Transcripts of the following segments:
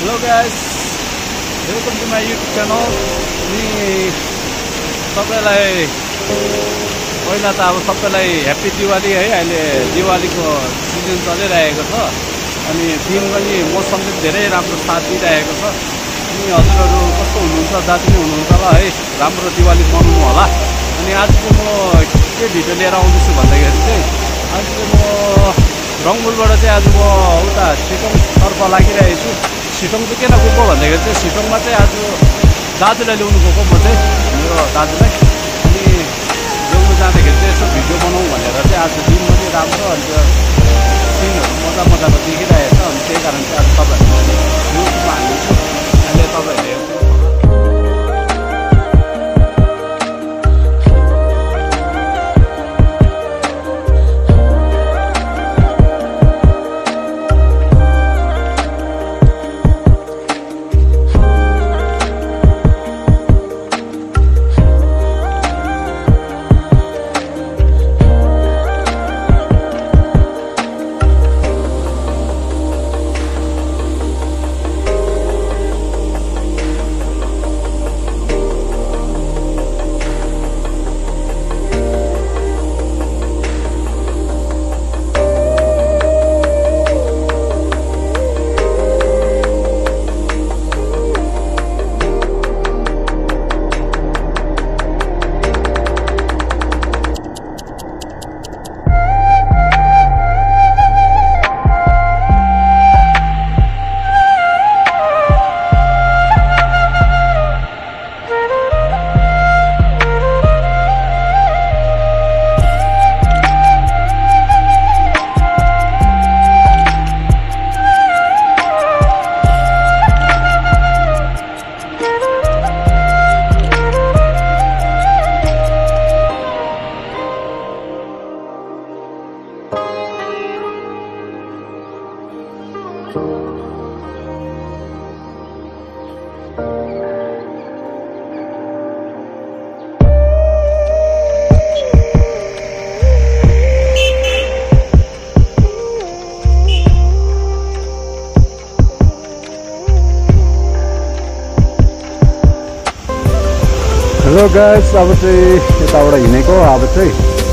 Hello guys, welcome to my YouTube channel. सबैलाई पहिला त अब सबैलाई ह्याप्पी दिवाली है। अहिले दिवालीको सिजन चलिरहेको छ अनि दिन पनि मौसम चाहिँ धेरै राम्रो साथ दिइरहेको छ। अनि हजुरहरू कस्तो हुनुहुन्छ, दाजु नै हुनुहुन्छ होला है, राम्रो दिवाली मनाउनु होला। अनि आज चाहिँ म के भिडियो लिएर आउँदैछु भन्दाखेरि चाहिँ आज चाहिँ म रङबुलबाट चाहिँ आज म उता सिटोङतर्फ लागिरहेको छु। सिटोङ चाहिँ किन गएको भन्दाखेरि चाहिँ सिटोङमा चाहिँ आज दाजुलाई ल्याउनु गएको म चाहिँ मेरो दाजुलाई। अनि ल्याउनु जाँदाखेरि चाहिँ यसो भिडियो बनाउँ भनेर चाहिँ आज दिन पनि राम्रो अन्त सिनहरू मजाको देखिरहेको छ। अनि त्यही कारण चाहिँ आज तपाईँहरूले युट्युबमा हालिदिन्छु। अहिले तपाईँहरूले हेलो गाइस, अब चाहिँ यताबाट हिँडेको अब चाहिँ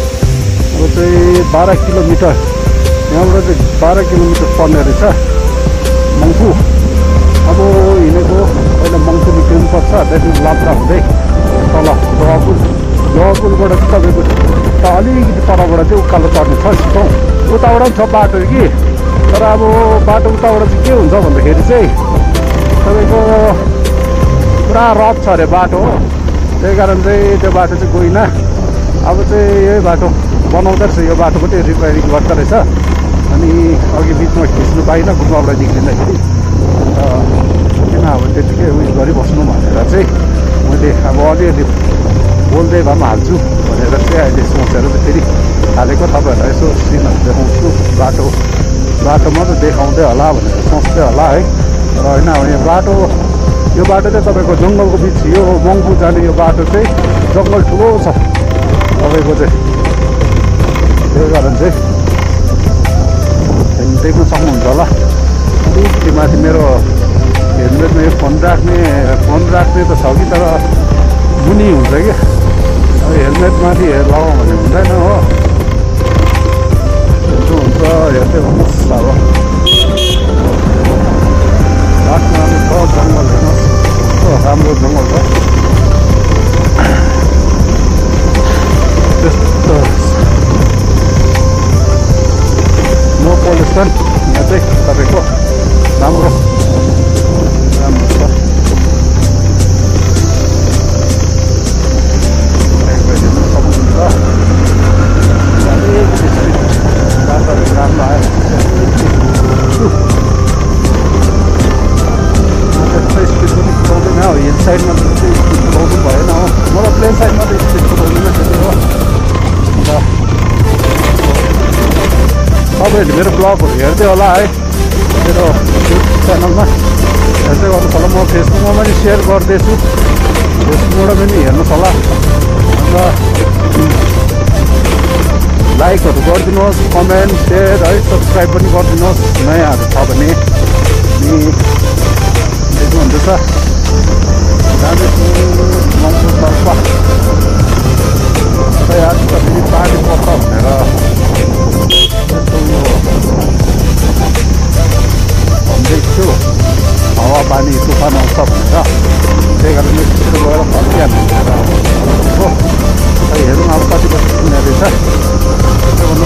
12 किलोमिटर, यहाँबाट चाहिँ 12 किलोमिटर पर्ने रहेछ मङ्पू। अब हिँडेको पहिला मङ्पू निस्किनुपर्छ, त्यहाँदेखि लाप्रा हुँदै तल जयपुरबाट चाहिँ तपाईँको अलिकति तलबाट चाहिँ उकालो चढ्ने छ सिटोङ। उताबाट पनि छ बाटो कि, तर अब बाटो उताबाट चाहिँ के हुन्छ भन्दाखेरि चाहिँ तपाईँको पुरा रफ छ अरे बाटो हो। त्यही कारण चाहिँ त्यो बाटो चाहिँ गइनँ। अब चाहिँ यही बाटो बनाउँदो रहेछ, यो बाटो पनि रिपेयरिङ गर्दो रहेछ। अनि अघि बिचमा खिच्नु पाइनँ गुम्बाबाट निक्लिँदाखेरि, किन अब त्यतिकै उयो गरिबस्नु भनेर चाहिँ मैले अब अलिअलि बोल्दै भए पनि हाल्छु भनेर चाहिँ अहिले सोचेर चाहिँ फेरि हालेको। तपाईँहरूलाई यसो सिनहरू देखाउँछु, बाटो मात्रै देखाउँदै होला भनेर सोच्दै होला है। र होइन, अब यो बाटो चाहिँ तपाईँको जङ्गलको बिच, यो मङ्पू जाने यो बाटो चाहिँ जङ्गल ठुलो छ तपाईँको चाहिँ। त्यही कारण चाहिँ देख्न सक्नुहुन्छ होला। अलिकति माथि मेरो हेलमेटमा यो फोन राख्ने त छ कि, तर मुनि हुन्छ कि, अब हेलमेट माथि लगाउँ भने हुँदैन हो। यस्तो हुन्छ, हेर्दै भन्नुहोस्। अब बाटो राम्रो छ, जङ्गल हेर्नुहोस् कस्तो राम्रो जङ्गल छ। त्यस्तो नो पोल्युसन यहाँ चाहिँ तपाईँको राम्रो छ। बाटोहरू राम्रो आयो। स्पिड पनि कुदाउँदैन हो, हिल साइडमा चाहिँ स्पिड कुदाउनु भएन हो। मलाई प्लेन साइडमा त स्पिड कुदाउँदैन त्यति हो। अन्त तपाईँहरूले मेरो ब्लगहरू हेर्दै होला है, मेरो युट्युब च्यानलमा हेर्दै गर्नुहोस् होला। म फेसबुकमा पनि सेयर गर्दैछु, फेसबुकबाट पनि हेर्नुहोस् होला। अन्त लाइकहरू गरिदिनुहोस्, कमेन्ट, सेयर है, सब्सक्राइब पनि गरिदिनुहोस् नयाँहरू छ भने। थियो हावापानी तुफान आउँछ भनेर त्यही कारणले छिटो गएर फर्किहाल्नु हो। खै हेरौँ अब कति बजी पुग्ने रहेछ के भन्नु।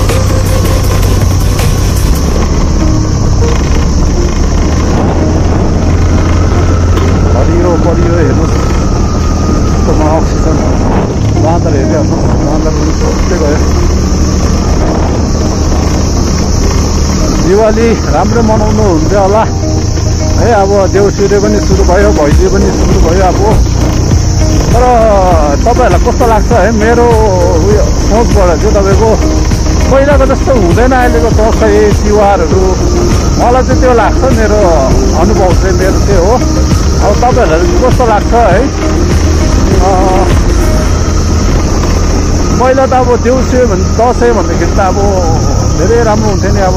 बढियो हेर्नुहोस् यस्तोमा अक्सिजन बाँदर हेरिहाल्नुहोस् बाँदर पनि सोच्दै गयो। दिवाली राम्रो मनाउनु हुन्थ्यो होला है। अब देउसिरे पनि सुरु भयो भैली पनि सुरु भयो अब। तर तपाईँहरूलाई कस्तो लाग्छ है मेरो उयो सोचबाट चाहिँ तपाईँको पहिलाको जस्तो हुँदैन अहिलेको दसैँ तिहारहरू। मलाई चाहिँ त्यो लाग्छ मेरो अनुभव चाहिँ मेरो चाहिँ हो। अब तपाईँहरूलाई कस्तो लाग्छ है। पहिला त अब देउसे दसैँ भन्दाखेरि त अब धेरै राम्रो हुन्थ्यो नि।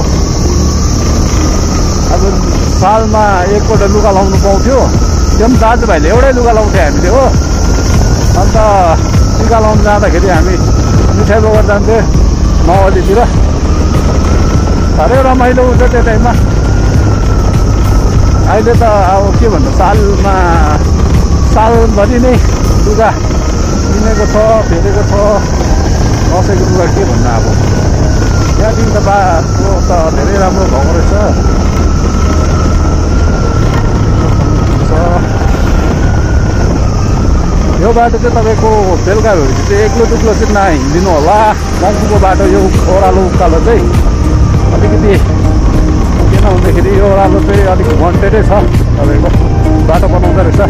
अब सालमा एकपल्ट लुगा लाउनु पाउँथ्यो त्यो पनि दाजुभाइले एउटै लुगा लाउँथ्यो हामीले हो। अन्त टिका लाउनु जाँदाखेरि हामी मिठाई बोकेर जान्थ्यो मावलीतिर। साह्रै रमाइलो हुन्छ त्यो टाइममा। अहिले त अब के भन्नु सालभरि नै लुगा किनेको छ फेरेको छ दसैँको लुगा के भन्नु। अब त्यहाँदेखि त बाटो त धेरै राम्रो भएको रहेछ। यो बाटो चाहिँ तपाईँको बेलुका भएपछि चाहिँ एक्लो दुक्लो चाहिँ नहिँडिदिनु होला। मङ्पुको बाटो यो ओह्रालो उकालो चाहिँ अलिकति किन भन्दाखेरि यो ओह्रालो चाहिँ अलिक वान्टेडै छ तपाईँको बाटो बनाउँदो रहेछ।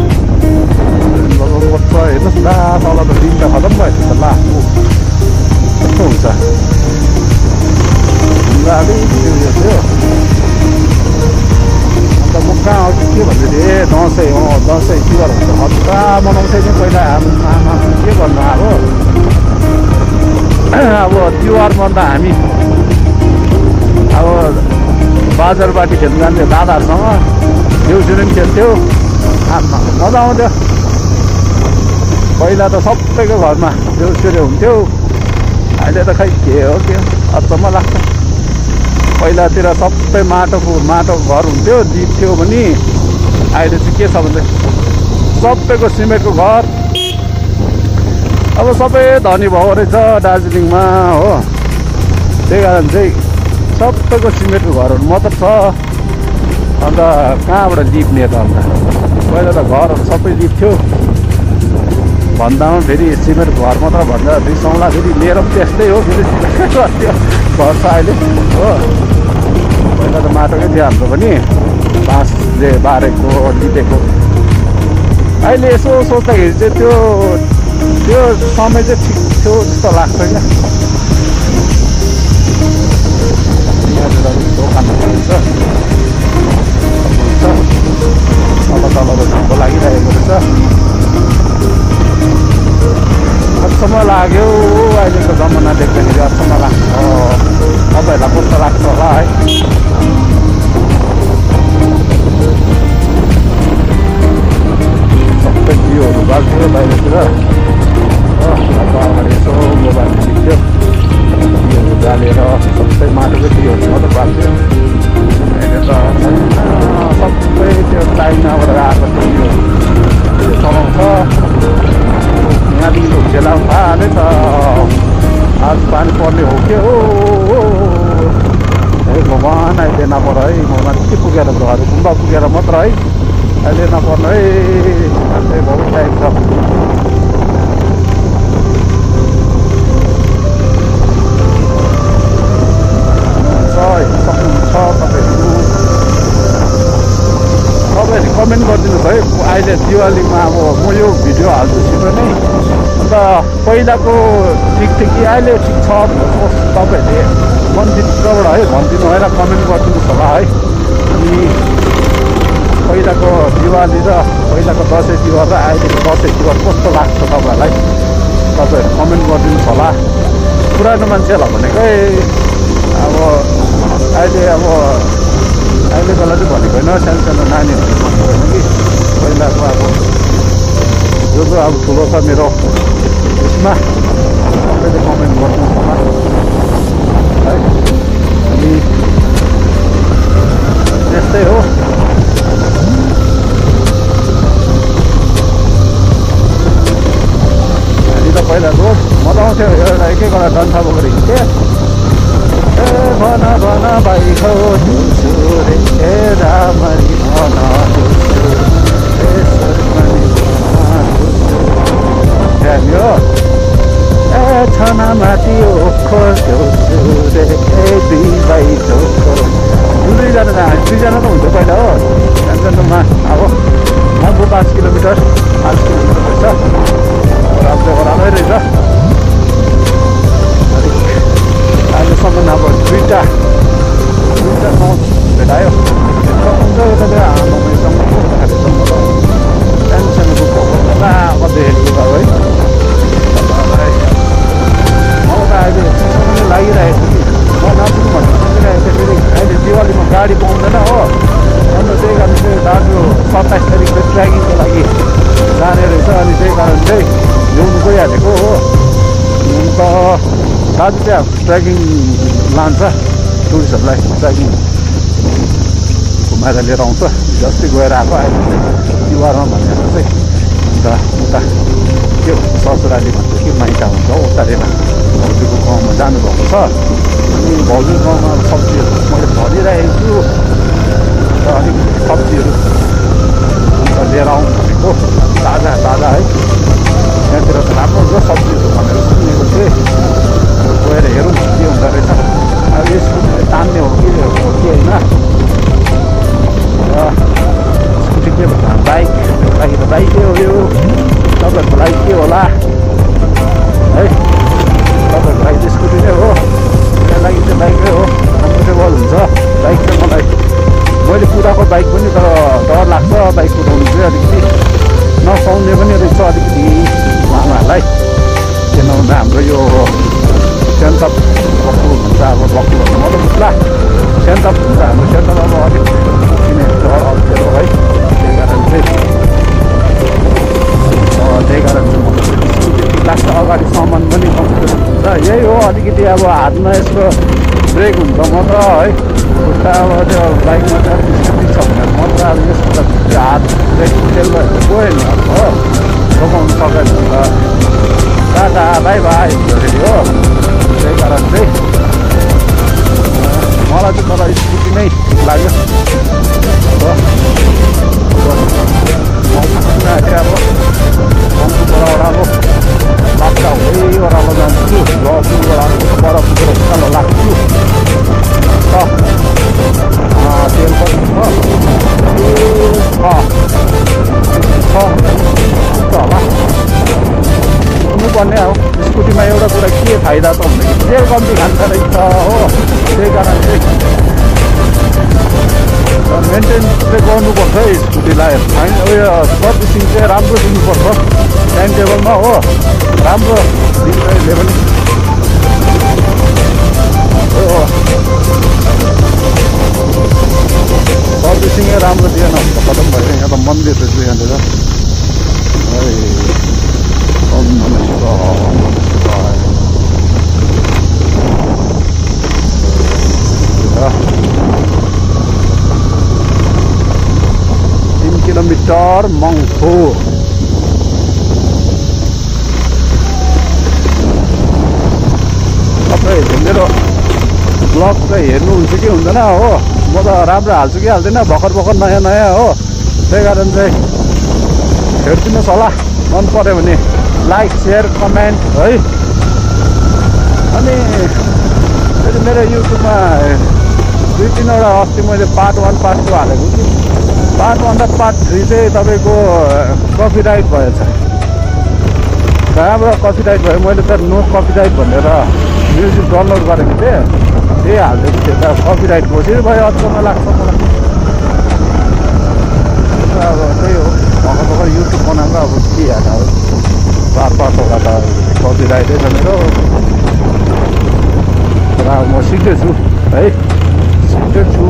हेर्नुहोस् ला तल त दिन त खतम भयो त ला कस्तो हुन्छ अलिकति उयो थियो। अन्त म कहाँ के भन्दै थिएँ दसैँ हो दसैँ तिहार हुन्छ हप्ता मनाउँछ नि पहिला आमा के गर्नु। अब तिहारमा त हामी अब बाजारबाटी खेल्नु जान्थ्यो दादाहरूसँग देउसिरे पनि खेल्थ्यो। आमा मजा आउँथ्यो। पहिला त सबैको घरमा देउसिरे हुन्थ्यो। अहिले त खै के हो अचम्म लाग्छ। पहिलातिर सबै माटोको घर हुन्थ्यो दिप थियो भने अहिले चाहिँ के छ भने सबैको सिमेन्टको घर। अब सबै धनी भएको रहेछ दार्जिलिङमा हो। त्यही कारण चाहिँ सबैको सिमेन्टको घरहरू मात्र छ। अन्त कहाँबाट लिप्ने त अन्त पहिला त घरहरू सबै लिप्थ्यो भन्दामा फेरि सिमेन्टको घर मात्र भन्दा रिसाउँला। फेरि मेरो पनि त्यस्तै हो फेरि सिमेन्टको घर छ अहिले हो। पहिला त माटोकै थियो हाम्रो पनि बाँसले बारेको लिपेको। अहिले यसो सोच्दाखेरि चाहिँ त्यो समय चाहिँ ठिक थियो जस्तो लाग्छ क्या। यहाँनिर दोकानहरू हुन्छ तल झ्याम्पो लागिरहेको रहेछ। अचम्म लाग्यो अहिलेको जमाना देख्दाखेरि अचम्म लाग्छ। तपाईँहरूलाई कस्तो लाग्छ होला है। सबै जियोहरू बाल्थ्यो बाहिरतिर अगाडि यसो मोबाइल खिच्थ्यो दियोहरू बालेर सबै माटोकै दियोहरू मात्रै बाल्थ्यो। अहिले त सबै त्यो चाइनाबाट आएको दियोहरू चलाउँछ। यहाँदेखिको खेला थाहा छ आज पानी पर्ने हो के हो। है भगवान् अहिले नपर है। म माथि पुगेर घर गुम्बा पुगेर मात्र है अहिले नपर्नु है। अहिले बहुत टाइम छ। सक्नुहुन्छ तपाईँहरूले कमेन्ट गरिदिनुहोस् है। अहिले दिवालीमा अब म यो भिडियो हाल्छु छिटो नै। अन्त पहिलाको ठिक थियो कि अहिले ठिक छ तपाईँहरूले मनभित्रबाट है भनिदिनु भएर कमेन्ट गरिदिनुहोस् होला है। अनि पहिलाको दिवाली र पहिलाको दसैँ तिहार र अहिलेको दसैँ तिहार कस्तो लाग्छ तपाईँहरूलाई तपाईँहरू कमेन्ट गरिदिनुहोस् होला। पुरानो मान्छेहरूलाई भनेकै अब अहिलेकोलाई चाहिँ भनेको होइन सानो सानो नानीहरूले भनेको होइन कि पहिलाको अब जो अब ठुलो छ मेरो उसमा सबैले कमेन्ट गर्नु होला है। अनि त्यस्तै हो। पर डन्ठा बोकेर हिँड्थे ए भन भन भाइ खौ दिन्छु रे ए रामरी भन दिन्छु ए सरमनी ध्यान ए छना माथि ओखो ल्याउँछु रे ए दुई भाइ चोखो दुईजना त हुन्छ पहिला हो जान्नमा अब मङ्पू 5 किलोमिटर रहेछ राम्रो राम्रै रहेछ अहिलेसम्म अब दुईवटा नट भेटायो हुन्छ यता आमासँग साथीसँग त सानोसानो बुकहरू कति हेरेको है मलाई त अहिले चिसो लागिरहेको छ कि म नाच्नु भन्नु सोचिरहेको थिएँ फेरि अहिले दिवालीमा गाडी पाउँदैन हो अन्त त्यही कारण चाहिँ दाजु 27 तारिक चाहिँ ट्रेकिङको लागि जाने रहेछ अनि त्यही कारण चाहिँ ल्याउनु गइहालेको हो अन्त दाजु चाहिँ अब ट्रेकिङ लान्छ टुरिस्टहरूलाई ट्रेकिङ घुमाएर लिएर आउँछ जस्तै गएर आएको अहिले चाहिँ तिहारमा भनेर चाहिँ अन्त उता के भन्छ ससुराली भन्छ कि माइता हुन्छ उतारेर भाउजूको गाउँमा जानुभएको छ अनि भाउजूको गाउँमा सब्जीहरू मैले भरिरहेको छु र अलिक सब्जीहरू लिएर आउनु भनेको ताजा ताजा है यहाँतिर त राम्रो हुन्छ सब्जीहरू भनेर सुनेको थिएँ गएर हेरौँ के हुँदो रहेछ अब स्कुटीले तान्ने हो कि होइन र स्कुटी के भन्छ बाइक लागि त बाइकै हो यो तपाईँहरूको लागि के होला है तपाईँहरूको लागि चाहिँ स्कुटी नै हो त्यहाँ लागि चाहिँ बाइकै हो कम्फर्टेबल हुन्छ बाइक चाहिँ मलाई मैले कुदाएको बाइक पनि तर डर लाग्छ बाइक कुदाउनु चाहिँ अलिकति नसुहाउने पनि रहेछ अलिकति मामाहरूलाई किनभने हाम्रो यो सेन्टअप बक्लु भन्छ अब बक्लु भन्नु म त बुझ्ला सेन्टअप हुन्छ हाम्रो सेन्टअप अब अलिक किन डर अप्ठ्यारो है त्यही कारण चाहिँ म स्कुटी ठिक लाग्छ अगाडि सामान पनि कम्फर्टेबल हुन्छ यही हो अलिकति अब हातमा यसको ब्रेक हुन्छ मात्र है खुट्टा अब त्यो बाइकमा चाहिँ स्कुटी छ भने मात्र अब यसको त हात ब्रेक फेल भएर गयो नि अब हो रोकाउनु सकेन भने त टाटा बाई बाई फेरि हो त्यही कारण चाहिँ मलाई चाहिँ तर स्कुटी नै ठिक लाग्यो हो अब मङ्पूबाट ओह्रालो लाग्दा हुँदै ओह्रालो जान्छु लजुबाट बरफ पुगेर उकालो लाग्छु तेल पनि छ होला हुनुपर्ने अब स्कुटीमा एउटा कुरा के फाइदा त भन्दाखेरि तेल कम्ती खान्छ रहेछ हो त्यही कारण चाहिँ मेन्टेन चाहिँ गर्नुपर्छ है स्कुटीलाई उयो सर्भिसिङ चाहिँ राम्रो दिनुपर्छ टाइम टेबलमा हो राम्रो दिँदैले पनि सर्भिसिङै राम्रो दिएन भने त खतम भयो यहाँ त मन्दिर रहेछ यहाँनिर किलोमिटर मङ्पू तपाईँ मेरो ब्लग चाहिँ हेर्नुहुन्छ कि हुँदैन हो म त राम्रो हाल्छु कि हाल्दैन भर्खर नयाँ नयाँ हो त्यही कारण चाहिँ हेरिदिनुहोस् होला मन पऱ्यो भने लाइक सेयर कमेन्ट है अनि फेरि मेरो युट्युबमा 2-3वटा अस्ति मैले पार्ट 1 पार्ट 2 हालेको कि पार्ट 1 र पार्ट 3 चाहिँ तपाईँको कपिराइट भएछ राम्रो कपिराइट भयो मैले त नो कपिराइट भनेर म्युजिक डाउनलोड गरेको थिएँ त्यही हालिदिएको थिएँ त कपिराइट घोषित भयो अचम्म लाग्छ मलाई अब त्यही हो भर्खर युट्युब बनाएको अब के हेर्नु अब 4-5वटा त कपिराइटै छ मेरो र म सिक्दैछु है सिक्दैछु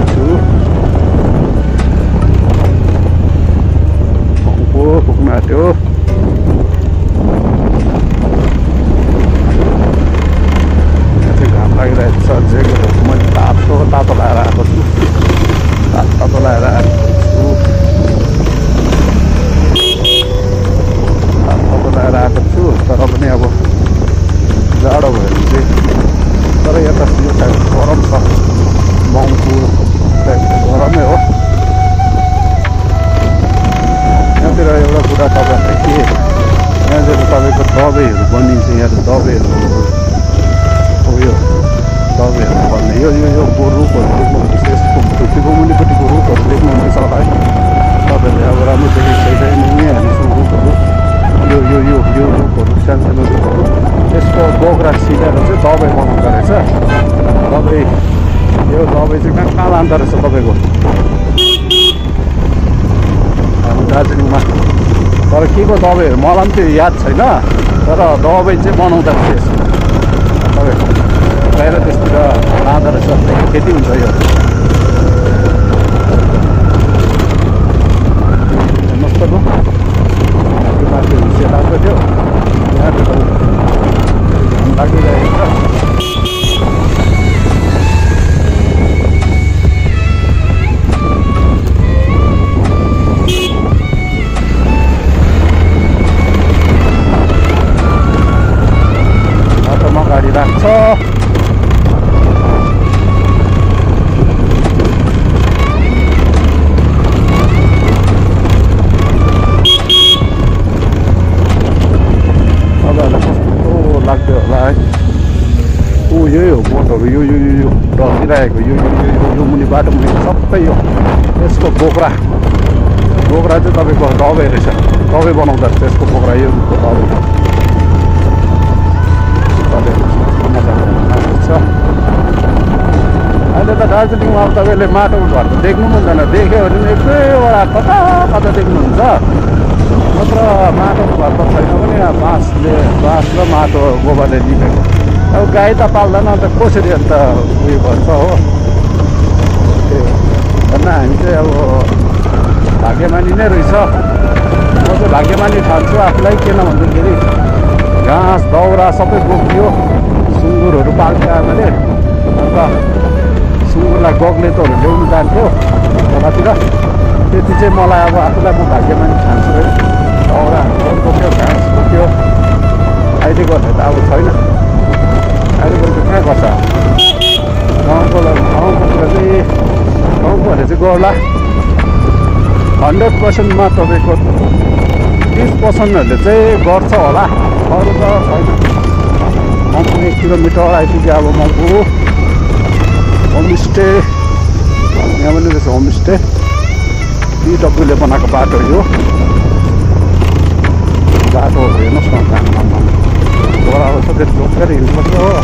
पुग्नु आँट्यो यहाँ चाहिँ घाम लागिरहेको छ ज्याकेटहरू मैले तातो लगाएर आएको छु तातो लगाएर आएको छु तर पनि अब जाडो राम्रो देखिसकेको नि हामीसँग रुखहरू यो रुखहरू सानो रुखहरू यसको बोक्रा सिलेर चाहिँ दबाई बनाउँदो रहेछ दबाई यो दबाई चाहिँ कहाँ लाँदो रहेछ तपाईँको हाम्रो दार्जिलिङमा तर के को दबाईहरू मलाई पनि त्यो याद छैन तर दबाई चाहिँ बनाउँदो रहेछ तपाईँको बाहिर त्यसतिर लाँदो रहेछ खेती हुन्छ यो मस्तको माथि हुँसे लाग्दो थियो यहाँ लागिरहेको छ बाटोमा गाडी राख्छ यही हो बोटहरू यो ढल्किरहेको यो मुनि बाटो मुनि सबै यो यसको बोक्रा चाहिँ तपाईँको दबाई रहेछ दबाई बनाउँदो रहेछ यसको बोक्रा यो दबाई छ अहिले त दार्जिलिङमा अब तपाईँले माटोको घर त देख्नु पनि हुँदैन देख्यो भने पनि एकैवटा कता कता देख्नुहुन्छ मात्र माटोको घर त छैन पनि बाँस र माटो गोबरले लिपेको अब गाई त पाल्दैन अन्त कसरी अन्त उयो गर्छ हो त्यही भन्न हामी चाहिँ अब भाग्यमानी नै रहेछ म चाहिँ भाग्यमानी ठान्छु आफूलाई किन भन्दाखेरि घाँस दाउरा सबै बोकियो सुँगुरहरू पाल्थ्यो आमाले अन्त सुँगुरलाई गग्लेतोहरू ल्याउनु जान्थ्यो खोलातिर त्यति चाहिँ मलाई अब आफूलाई म भाग्यमानी ठान्छु है दाउराहरू बोक्यो घाँस बोक्यो अहिले गर्ने त अब छैन अहिले चाहिँ कहाँ गर्छ गाउँकोतिर चाहिँ गर्ला 100%मा तपाईँको 30%हरूले चाहिँ गर्छ होला अरू त छैन मङ्पू 1 किलोमिटर आइपुग्यो अब मङ्पू होमस्टे यहाँ पनि रहेछ होमस्टे बिडब्ल्यूले बनाएको बाटो यो बाटोहरू हेर्नुहोस् न घोडाहरू सबै झोकेर हिँड्नुपर्छ हो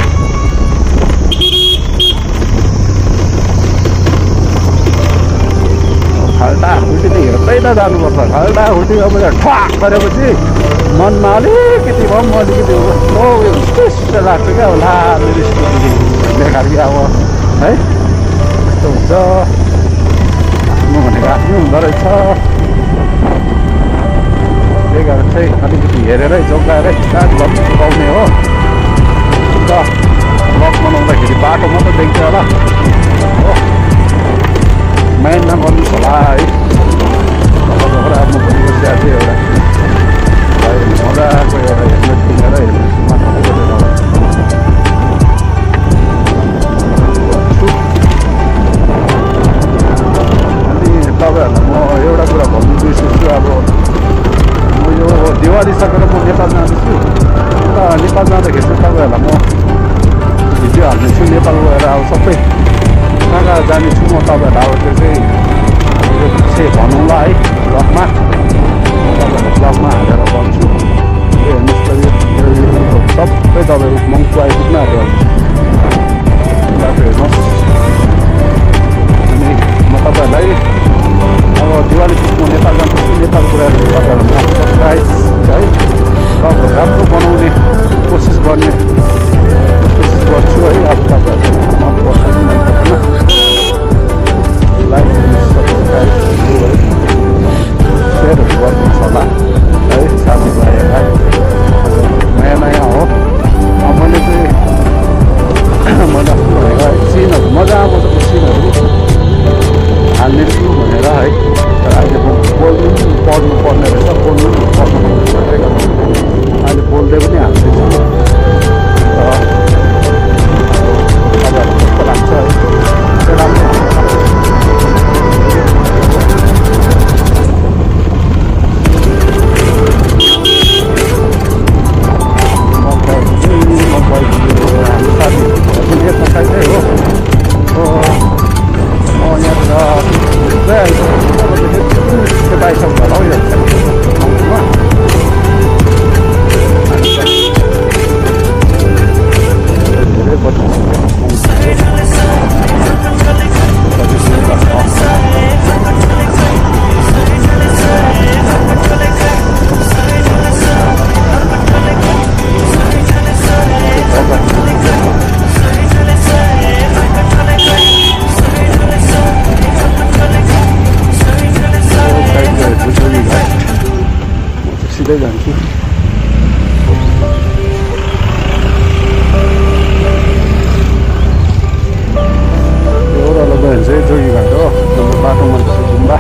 खाल्टा खुल्टी त हेर्दै त जानुपर्छ खाल्टा खुल्टी अब ठ्वाक गरेपछि मनमा अलिकति भए पनि अलिकति उयो लाग्छ क्या होला मेरो स्कुटी बेकार कि अब है यस्तो हुन्छ आफ्नो भनेको आफ्नो हुँदो रहेछ त्यही कारण चाहिँ अलिकति हेरेरै जोगाएरै स्टार्ट गर्नु सिकाउने हो अन्त ब्लग बनाउँदाखेरि बाटो मात्रै देख्छ होला हो माइन्डमा गर्नुहोस् होला है तपाईँको आफ्नो परिवेश चाहिँ एउटा मजाको एउटा हेलमेट किनेर हेलमेट मात्र गरेर अनि तपाईँहरूलाई म एउटा कुरा भन्नु बिर्सिन्छु अब म यो दिवाली सकेर म नेपाल जाँदैछु र नेपाल जाँदाखेरि चाहिँ तपाईँहरूलाई म भिडियो हाल्नेछु नेपाल गएर अब सबै कहाँ कहाँ जानेछु म तपाईँहरूलाई अब त्यो चाहिँ यो पछि भनौँला है ब्लगमा तपाईँहरूलाई ब्लगमा हालेर भन्छु यो हेर्नुहोस् त यो सबै तपाईँहरू मङ्पू आइपुग्न आएको बाटो हेर्नुहोस् अनि म तपाईँहरूलाई अब दिवाली पछि म नेपाल जान्छु नेपाल गएर तपाईँहरूलाई म सरप्राइज है तपाईँहरू राम्रो बनाउने कोसिस गर्छु है अब तपाईँहरू मन पर्छ कि मन पर्दैन लाइक सब्सक्राइब सेयरहरू गर्नुहुन्छ होला है साथीभाइहरूलाई नयाँ हो मैले चाहिँ मैले अस्ति भनेको है सिनहरू मजा आउँछ त्यो सिनहरू हाल्ने छु भनेर है तर अहिले म बोल्नु पढ्नु पर्ने रहेछ बोल्नु पढ्नु अहिले बोल्दै पनि हाल्दैछु तपाईँहरूलाई कस्तो लाग्छ है त्यो राम्रो सिधै जान्छु। ओह्रालो गयो भने चाहिँ जोगीघाट हो, बाटोमा चाहिँ गुम्बा।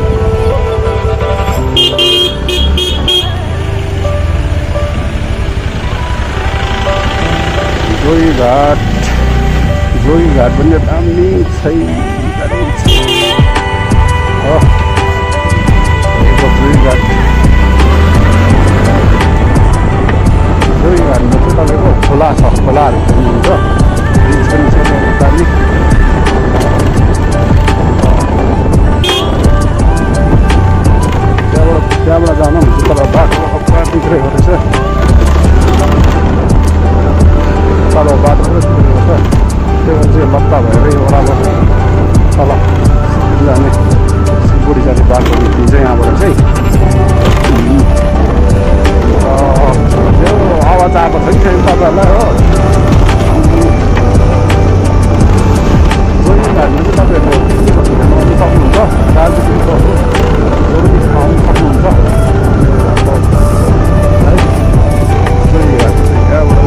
जोगीघाट पनि दामी छैन हो। जोगीघाटमा चाहिँ तपाईँको खोला छ, खोलाहरू खेल्नुहुन्छ, ब्रिज पनि छ दामी। त्यहाँबाट जानु हुन्छ तर बाटो पुरा बिग्रेको रहेछ, तल बाटो पुरा बिग्रेको छ। त्यो चाहिँ लत्ता भएर ओह्रालो तल जाने सिलगढी जाने बाटो निस्किन्छ यहाँबाट चाहिँ। त्यो आवाज आएको छ कि छैन तपाईँहरूलाई हो। जोगीघाटमा चाहिँ तपाईँहरू पिकनिकहरू आउनु सक्नुहुन्छ, दार्जिलिङको जोगीघाट आउनु सक्नुहुन्छ है। जोगीघाट चाहिँ यहाँबाट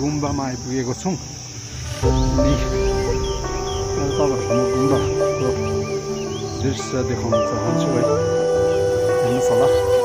गुम्बामा आइपुगेको छौँ अनि तपाईँहरूको म गुम्बाको दृश्य देखाउन चाहन्छु है हेर्नुहोस् होला